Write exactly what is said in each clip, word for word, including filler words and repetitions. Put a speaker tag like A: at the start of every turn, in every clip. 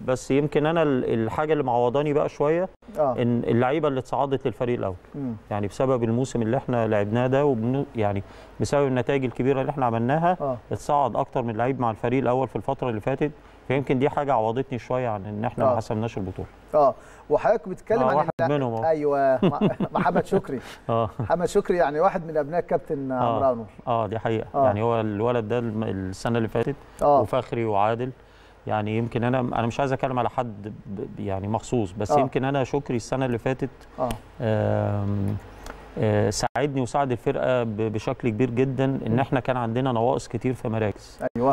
A: بس يمكن انا الحاجه اللي معوضاني بقى شويه
B: آه.
A: ان اللعيبه اللي اتصعدت للفريق الاول م. يعني بسبب الموسم اللي احنا لعبناه ده وبن... يعني بسبب النتائج الكبيره اللي احنا عملناها آه. اتصعد اكتر من لعيب مع الفريق الاول في الفتره اللي فاتت، فيمكن دي حاجه عوضتني شويه عن ان احنا آه. ما حسمناش البطوله.
B: اه وحضرتك بتتكلم
A: آه
B: عن
A: واحد منهم أوه.
B: ايوه محمد شكري. اه محمد شكري يعني واحد من ابناء الكابتن عمرو انور.
A: اه دي حقيقه آه. يعني هو الولد ده السنه اللي فاتت آه. وفخري وعادل، يعني يمكن انا انا مش عايز اتكلم على حد يعني مخصوص، بس آه. يمكن انا شكري السنه اللي فاتت آه. آم آه ساعدني وساعد الفرقه بشكل كبير جدا ان احنا كان عندنا نواقص كتير في مراكز.
B: ايوه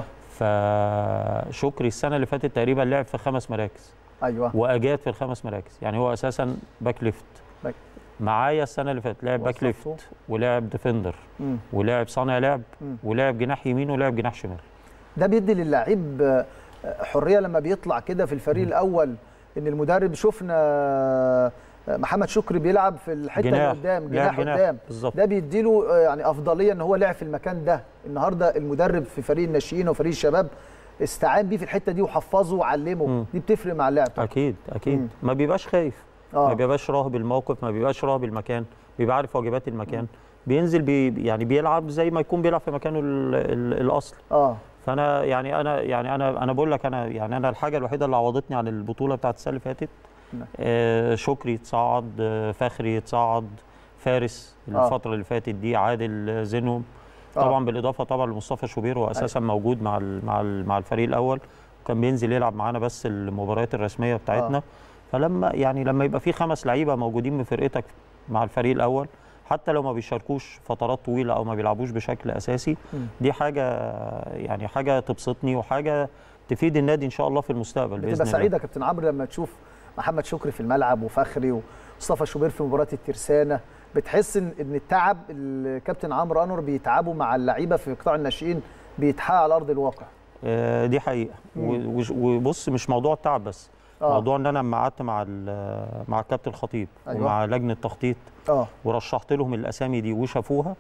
A: فشكري السنه اللي فاتت تقريبا لعب في خمس مراكز.
B: ايوه
A: واجاد في الخمس مراكز، يعني هو اساسا باك ليفت. باك. معايا السنه اللي فاتت لعب باك ليفت ولعب ديفندر ولعب صانع لعب ولعب جناح يمين ولعب جناح شمال.
B: ده بيدي للاعيب حريه لما بيطلع كده في الفريق م. الاول، ان المدرب شفنا محمد شكري بيلعب في الحته اللي قدام جناح قدام، ده بيدي له يعني افضليه ان هو لعب في المكان ده. النهارده المدرب في فريق الناشئين وفريق الشباب استعان بيه في الحته دي وحفظه وعلمه، م. دي بتفرق مع اللاعب.
A: اكيد اكيد م. ما بيبقاش خايف آه. ما بيبقاش راهب الموقف، ما بيبقاش راهب المكان، بيبقى عارف واجبات المكان، م. بينزل بي يعني بيلعب زي ما يكون بيلعب في مكانه الاصلي. اه فانا يعني انا يعني انا انا بقول لك انا يعني انا الحاجه الوحيده اللي عوضتني عن البطوله بتاعت السنه اللي فاتت آه شكري يتصعد، آه فخري يتصعد، فارس الفتره آه. اللي فاتت دي، عادل زينهم طبعا آه. بالاضافه طبعا لمصطفى شوبير، هو اساسا أيوة. موجود مع مع مع الفريق الاول، وكان بينزل يلعب معانا بس المباريات الرسميه بتاعتنا. آه. فلما يعني لما يبقى في خمس لعيبه موجودين من فرقتك مع الفريق الاول، حتى لو ما بيشاركوش فترات طويله او ما بيلعبوش بشكل اساسي، م. دي حاجه يعني حاجه تبسطني وحاجه تفيد النادي ان شاء الله في المستقبل باذن الله.
B: بتبقى سعيده كابتن عمرو لما تشوف محمد شكري في الملعب وفخري ومصطفى شوبير في مباراه الترسانه، بتحس ان التعب الكابتن عمرو انور بيتعبوا مع اللعيبه في قطاع الناشئين بيتحقق على ارض الواقع.
A: آه دي حقيقه. وبص مش موضوع التعب بس، آه. موضوع ان انا لما قعدت مع مع الكابتن الخطيب أيوة. ومع لجنه التخطيط آه. ورشحت لهم الاسامي دي وشافوها،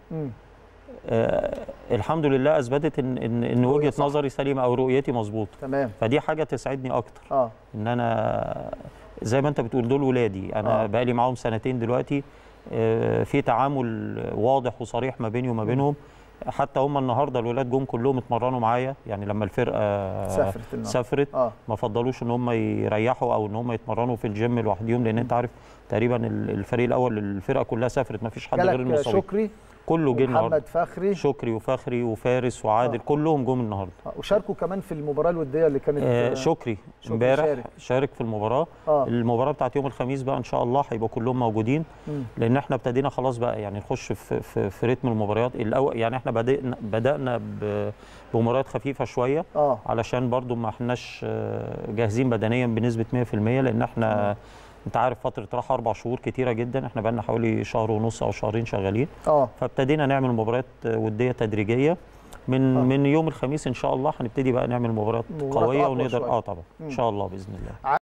A: آه الحمد لله اثبتت ان ان, إن وجهه صح. نظري سليمه او رؤيتي مظبوطه.
B: تمام.
A: فدي حاجه تسعدني اكتر.
B: اه
A: ان انا زي ما انت بتقول دول ولادي، انا آه. بقالي معاهم سنتين دلوقتي، آه في تعامل واضح وصريح ما بيني وما بينهم. حتى هم النهارده الولاد جم كلهم اتمرنوا معايا، يعني لما الفرقه
B: سافرت
A: سافرت آه. ما فضلوش ان هم يريحوا او ان هم يتمرنوا في الجيم لوحدهم، لان انت عارف تقريبا الفريق الاول الفرقه كلها سافرت، ما فيش حد غير المصابين.
B: شكري
A: كله جه النهارده،
B: محمد فخري
A: شكري وفخري وفارس وعادل آه. كلهم جم النهارده
B: آه. وشاركوا كمان في المباراه الوديه اللي كانت
A: آه شكري امبارح شارك. شارك في المباراه آه. المباراه بتاعت يوم الخميس بقى ان شاء الله هيبقوا كلهم موجودين، م. لان احنا ابتدينا خلاص بقى يعني نخش في في, في رتم المباريات الاول. يعني احنا بدأنا بدأنا بمباريات خفيفه شويه آه. علشان برضو ما احناش جاهزين بدنيا بنسبه مية في المية، لان احنا م. انت عارف فتره راحه اربع شهور كتيره جدا، احنا بقى لنا حوالي شهر ونص او شهرين شغالين. اه فابتدينا نعمل مباريات وديه تدريجيه من آه. من يوم الخميس ان شاء الله هنبتدي بقى نعمل مباريات قويه ونقدر اه طبعا ان شاء الله باذن الله.